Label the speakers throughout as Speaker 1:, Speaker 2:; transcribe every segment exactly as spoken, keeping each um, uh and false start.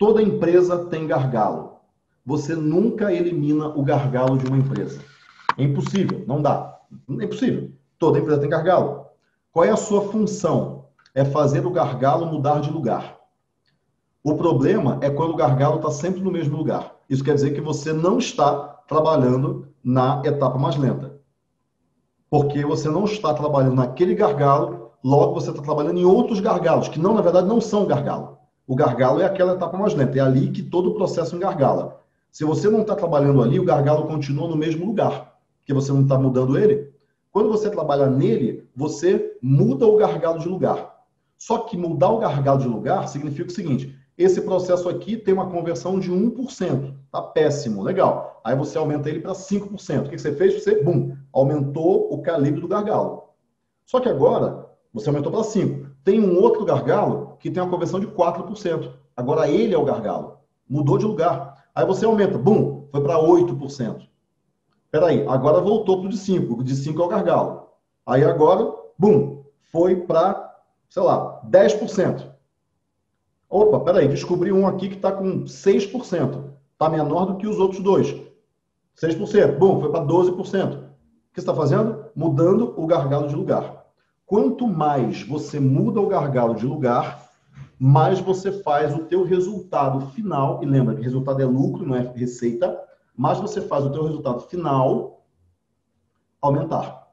Speaker 1: Toda empresa tem gargalo. Você nunca elimina o gargalo de uma empresa. É impossível, não dá. É impossível. Toda empresa tem gargalo. Qual é a sua função? É fazer o gargalo mudar de lugar. O problema é quando o gargalo está sempre no mesmo lugar. Isso quer dizer que você não está trabalhando na etapa mais lenta. Porque você não está trabalhando naquele gargalo, logo você está trabalhando em outros gargalos, que não, na verdade, não são gargalo. O gargalo é aquela etapa mais lenta, é ali que todo o processo engargala. Se você não está trabalhando ali, o gargalo continua no mesmo lugar, porque você não está mudando ele. Quando você trabalha nele, você muda o gargalo de lugar. Só que mudar o gargalo de lugar significa o seguinte: esse processo aqui tem uma conversão de um por cento. Tá péssimo, legal. Aí você aumenta ele para cinco por cento. O que você fez? Você, bum, aumentou o calibre do gargalo. Só que agora, você aumentou para cinco por cento. Tem um outro gargalo que tem uma conversão de quatro por cento. Agora ele é o gargalo. Mudou de lugar. Aí você aumenta, bum, foi para oito por cento. Peraí, agora voltou para o de cinco. O de cinco é o gargalo. Aí agora, bum, foi para, sei lá, dez por cento. Opa, peraí, descobri um aqui que está com seis por cento. Está menor do que os outros dois. seis por cento. Bom, foi para doze por cento. O que você está fazendo? Mudando o gargalo de lugar. Quanto mais você muda o gargalo de lugar, mais você faz o teu resultado final, e lembra que resultado é lucro, não é receita, mais você faz o teu resultado final aumentar.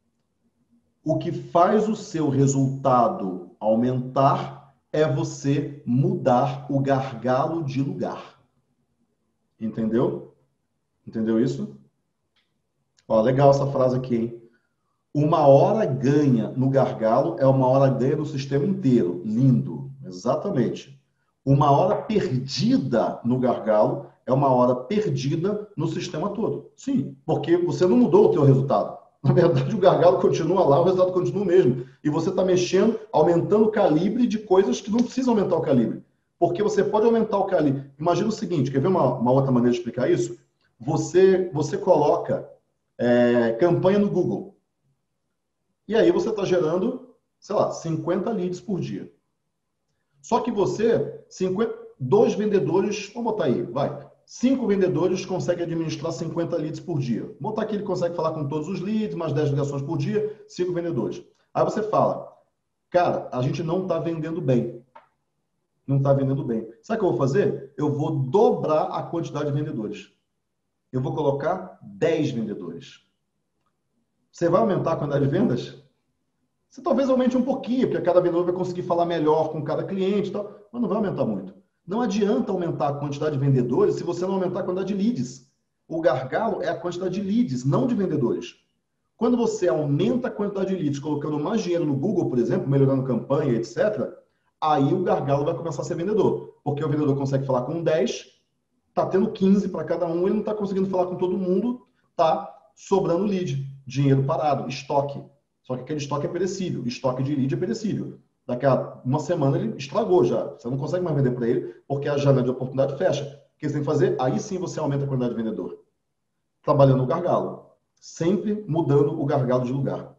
Speaker 1: O que faz o seu resultado aumentar é você mudar o gargalo de lugar. Entendeu? Entendeu isso? Ó, legal essa frase aqui, hein? Uma hora ganha no gargalo é uma hora ganha no sistema inteiro. Lindo. Exatamente. Uma hora perdida no gargalo é uma hora perdida no sistema todo. Sim, porque você não mudou o teu resultado. Na verdade, o gargalo continua lá, o resultado continua o mesmo. E você está mexendo, aumentando o calibre de coisas que não precisam aumentar o calibre. Porque você pode aumentar o calibre. Imagina o seguinte, quer ver uma, uma outra maneira de explicar isso? Você, você coloca é, campanha no Google. E aí você está gerando, sei lá, cinquenta leads por dia. Só que você, cinquenta, dois vendedores, vamos botar aí, vai. Cinco vendedores conseguem administrar cinquenta leads por dia. Vamos botar que ele consegue falar com todos os leads, mais dez ligações por dia, cinco vendedores. Aí você fala, cara, a gente não está vendendo bem. Não está vendendo bem. Sabe o que eu vou fazer? Eu vou dobrar a quantidade de vendedores. Eu vou colocar dez vendedores. Você vai aumentar a quantidade de vendas? Você talvez aumente um pouquinho, porque cada vendedor vai conseguir falar melhor com cada cliente e tal, mas não vai aumentar muito. Não adianta aumentar a quantidade de vendedores se você não aumentar a quantidade de leads. O gargalo é a quantidade de leads, não de vendedores. Quando você aumenta a quantidade de leads, colocando mais dinheiro no Google, por exemplo, melhorando campanha, etcétera, aí o gargalo vai começar a ser vendedor. Porque o vendedor consegue falar com dez, está tendo quinze para cada um, ele não está conseguindo falar com todo mundo, está sobrando lead, dinheiro parado, estoque. Só que aquele estoque é perecível, estoque de lead é perecível. Daqui a uma semana ele estragou já. Você não consegue mais vender para ele, porque a janela de oportunidade fecha. O que você tem que fazer? Aí sim você aumenta a quantidade de vendedor. Trabalhando no gargalo. Sempre mudando o gargalo de lugar.